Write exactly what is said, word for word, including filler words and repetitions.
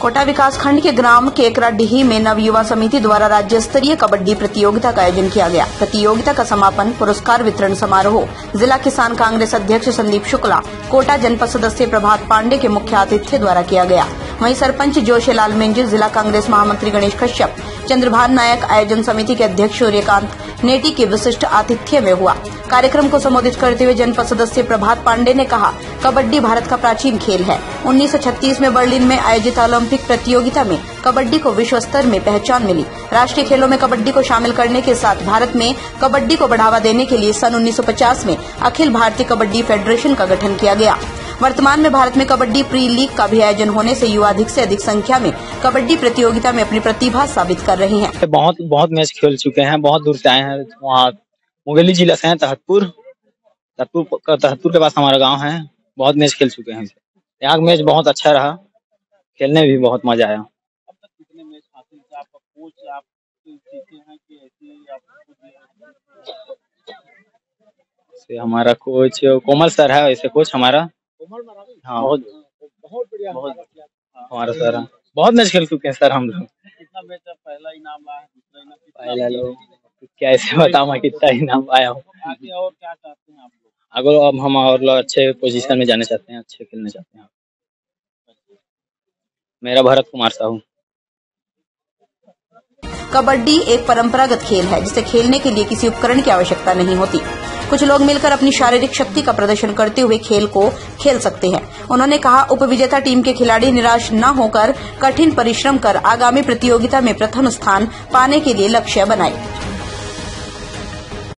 कोटा विकास खंड के ग्राम केकराडीही में नव युवा समिति द्वारा राज्य स्तरीय कबड्डी प्रतियोगिता का आयोजन किया गया। प्रतियोगिता का समापन पुरस्कार वितरण समारोह जिला किसान कांग्रेस अध्यक्ष संदीप शुक्ला, कोटा जनपद सदस्य प्रभात पांडे के मुख्य आतिथ्य द्वारा किया गया। वहीं सरपंच जोशीलाल मिंज, जिला कांग्रेस महामंत्री गणेश कश्यप, चंद्रभान नायक आयोजन समिति के अध्यक्ष सूर्यकांत नेटी के विशिष्ट आतिथ्य में हुआ। कार्यक्रम को संबोधित करते हुए जनपद सदस्य प्रभात पांडे ने कहा, कबड्डी भारत का प्राचीन खेल है। उन्नीस सौ छत्तीस में बर्लिन में आयोजित ओलंपिक प्रतियोगिता में कबड्डी को विश्व स्तर में पहचान मिली। राष्ट्रीय खेलों में कबड्डी को शामिल करने के साथ भारत में कबड्डी को बढ़ावा देने के लिए सन उन्नीस सौ पचास में अखिल भारतीय कबड्डी फेडरेशन का गठन किया गया। वर्तमान में भारत में कबड्डी प्री लीग का भी आयोजन होने से युवा अधिक से अधिक संख्या में कबड्डी प्रतियोगिता में अपनी प्रतिभा साबित कर रहे हैं। बहुत बहुत मैच खेल चुके हैं, बहुत दूर से आए हैं। वहाँ मुंगेली जिला से हैं, तहतपुर तहतपुर तहतपुर के पास हमारा गांव है। बहुत मैच खेल चुके हैं। यहाँ का मैच बहुत अच्छा रहा, खेलने भी बहुत मजा आया। अब तक कितने मैच हासिल किए? आपका कोच आप सीखे हैं कि ऐसे से हमारा कोच कोमल सर है, ऐसे कोच हमारा। हाँ, बहुत बहुत बढ़िया हमारा सर है। बहुत मैच खेल चुके हैं सर हम लोग। कितना मैच पहला इनाम लाया, दूसरा इनाम पहला लोग कैसे बताऊं मैं कितना इनाम पाया हूँ। आगे और क्या चाहते हैं आप लोग? अगर अब हम और अच्छे पोजीशन में जाना चाहते हैं, अच्छे खेलना चाहते हैं। मेरा भरत कुमार साहू। कबड्डी एक परंपरागत खेल है जिसे खेलने के लिए किसी उपकरण की आवश्यकता नहीं होती। कुछ लोग मिलकर अपनी शारीरिक शक्ति का प्रदर्शन करते हुए खेल को खेल सकते हैं। उन्होंने कहा, उपविजेता टीम के खिलाड़ी निराश न होकर कठिन परिश्रम कर आगामी प्रतियोगिता में प्रथम स्थान पाने के लिए लक्ष्य बनाए।